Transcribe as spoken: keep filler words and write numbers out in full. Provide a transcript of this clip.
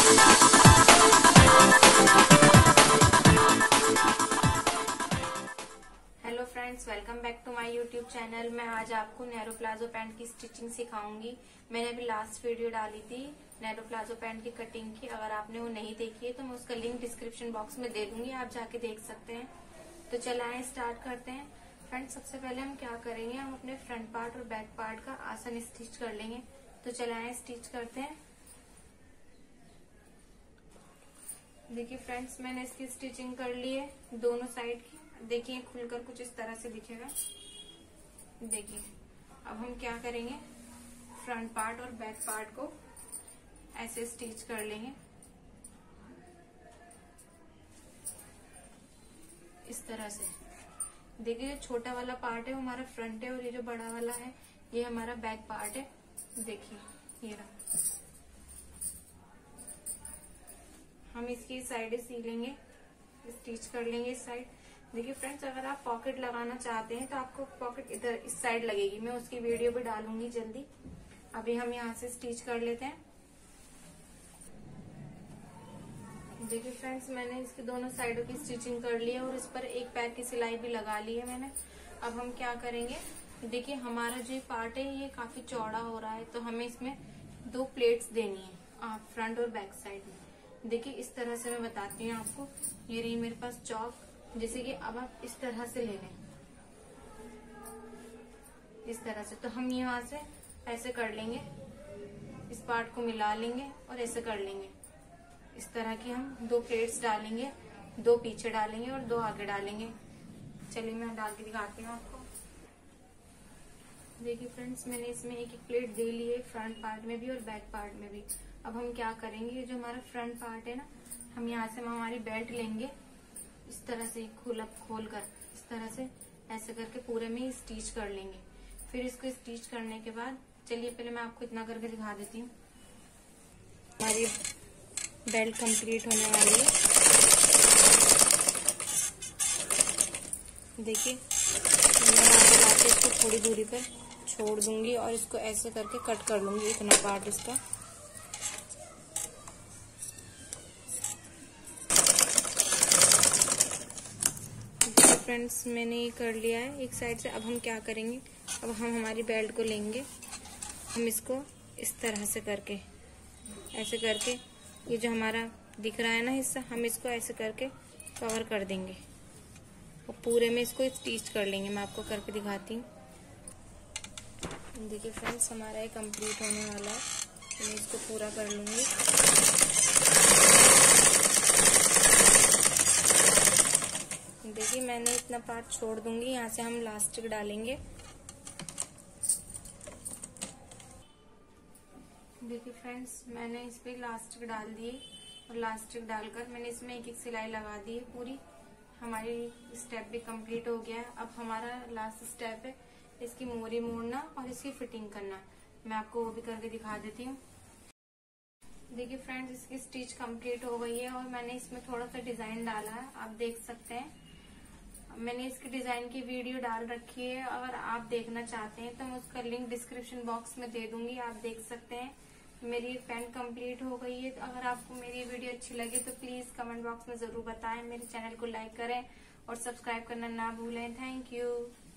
Hello friends, welcome back to my YouTube channel. मैं आज आपको नैरो प्लाजो पैंट की स्टिचिंग सिखाऊंगी। मैंने अभी लास्ट वीडियो डाली थी नैरो प्लाजो पैंट की कटिंग की। अगर आपने वो नहीं देखी है तो मैं उसका लिंक डिस्क्रिप्शन बॉक्स में दे दूंगी, आप जाके देख सकते हैं। तो चलाएं, स्टार्ट करते हैं। फ्रेंड्स, सबसे पहले हम क्या करेंगे, हम अपने फ्रंट पार्ट और बैक पार्ट का आसन स्टिच कर लेंगे। तो चलाएं, स्टिच करते हैं। देखिए फ्रेंड्स, मैंने इसकी स्टिचिंग कर ली है दोनों साइड की। देखिए खुलकर कुछ इस तरह से दिखेगा। देखिए अब हम क्या करेंगे, फ्रंट पार्ट और बैक पार्ट को ऐसे स्टिच कर लेंगे इस तरह से। देखिए जो छोटा वाला पार्ट है वो हमारा फ्रंट है और ये जो बड़ा वाला है ये हमारा बैक पार्ट है। देखिए ये रहा। हम इसकी साइड सी लेंगे, स्टिच कर लेंगे इस साइड। देखिए फ्रेंड्स, अगर आप पॉकेट लगाना चाहते हैं तो आपको पॉकेट इधर इस साइड लगेगी। मैं उसकी वीडियो भी डालूंगी जल्दी। अभी हम यहाँ से स्टिच कर लेते हैं। देखिए फ्रेंड्स, मैंने इसकी दोनों साइडों की स्टिचिंग कर ली है और इस पर एक पैर की सिलाई भी लगा ली है मैंने। अब हम क्या करेंगे, देखिए हमारा जो पार्ट है ये काफी चौड़ा हो रहा है, तो हमें इसमें दो प्लेट्स देनी है आप फ्रंट और बैक साइड में। देखिए इस तरह से मैं बताती हूँ आपको। ये रही मेरे पास चौक। जैसे कि अब आप इस तरह से ले लें, इस तरह से। तो हम यहाँ से ऐसे कर लेंगे, इस पार्ट को मिला लेंगे और ऐसे कर लेंगे। इस तरह की हम दो प्लेट्स डालेंगे, दो पीछे डालेंगे और दो आगे डालेंगे। चलिए मैं डाल के दिखाती हूँ आपको। देखिए फ्रेंड्स, मैंने इसमें एक एक प्लेट दे ली है, फ्रंट पार्ट में भी और बैक पार्ट में भी। अब हम क्या करेंगे, जो हमारा फ्रंट पार्ट है ना, हम यहाँ से हम हमारी बेल्ट लेंगे इस तरह से, खोल खोल कर इस तरह से ऐसे करके पूरे में स्टिच कर लेंगे। फिर इसको स्टिच करने के बाद, चलिए पहले मैं आपको इतना करके दिखा देती हूँ। हमारी बेल्ट कंप्लीट होने वाली है। देखिए मैं यहाँ पे लाके इसको थोड़ी दूरी पर छोड़ दूंगी और इसको ऐसे करके कट कर लूंगी इतना पार्ट इसका। फ्रेंड्स, मैंने ये कर लिया है एक साइड से। अब हम क्या करेंगे, अब हम हमारी बेल्ट को लेंगे, हम इसको इस तरह से करके ऐसे करके, ये जो हमारा दिख रहा है ना हिस्सा, हम इसको ऐसे करके कवर कर देंगे और पूरे में इसको स्टिच कर लेंगे। मैं आपको करके दिखाती हूँ। देखिए फ्रेंड्स, हमारा ये कंप्लीट होने वाला है। मैं इसको पूरा कर लूंगी। देखिए मैंने इतना पार्ट छोड़ दूंगी, यहाँ से हम लास्टिक डालेंगे। देखिए फ्रेंड्स, मैंने इस पे लास्टिक डाल दी और लास्टिक डालकर मैंने इसमें एक एक सिलाई लगा दी है पूरी। हमारी स्टेप भी कंप्लीट हो गया है। अब हमारा लास्ट स्टेप है इसकी मोरी मोड़ना और इसकी फिटिंग करना। मैं आपको वो भी करके दिखा देती हूँ। देखिए फ्रेंड्स, इसकी स्टिच कंप्लीट हो गई है और मैंने इसमें थोड़ा सा डिजाइन डाला है, आप देख सकते हैं। मैंने इसकी डिजाइन की वीडियो डाल रखी है, अगर आप देखना चाहते हैं तो मैं उसका लिंक डिस्क्रिप्शन बॉक्स में दे दूंगी, आप देख सकते हैं। मेरी पैंट कंप्लीट हो गई है। तो अगर आपको मेरी वीडियो अच्छी लगे तो प्लीज कमेंट बॉक्स में जरूर बताएं। मेरे चैनल को लाइक करें और सब्सक्राइब करना ना भूलें। Thank you.